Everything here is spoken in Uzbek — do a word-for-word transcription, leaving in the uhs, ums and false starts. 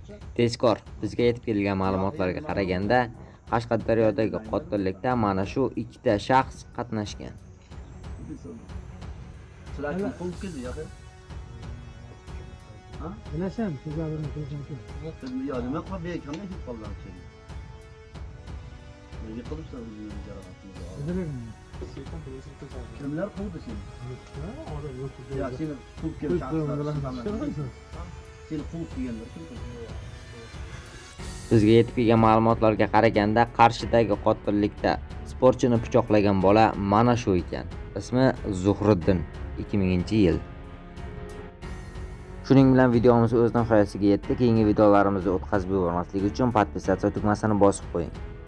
Tezkor, bizga yetib kelgan ma'lumotlarga qaraganda, Qashqadaryodagi qotillikda mana shu ikkita shaxs qatnashgan. Sizlarga qo'l keldi yo'q. Ha? Bilasam, sizlarni ko'rsam. Yo, nima qilib berganini hech qolgan şey. Nega qilibsan o'zingni jarohatini? Kimlar qildi seni? Ya seni quvib kelgan shaxslar. Seni quvib kelganlar kim? Bizga yetib kelgan ma'lumotlarga qaraganda, Qarshidagi qotillikda sportchini pichoqlagan bola mana shu ekan. Ismi Zuhriddin, ikki minginchi yil. Shuning bilan videomiz o'z nihoyasiga yetdi. Keyingi videolarimizni o'tkazib yubormaslik uchun podpisatsiya tugmasini bosib qo'ying.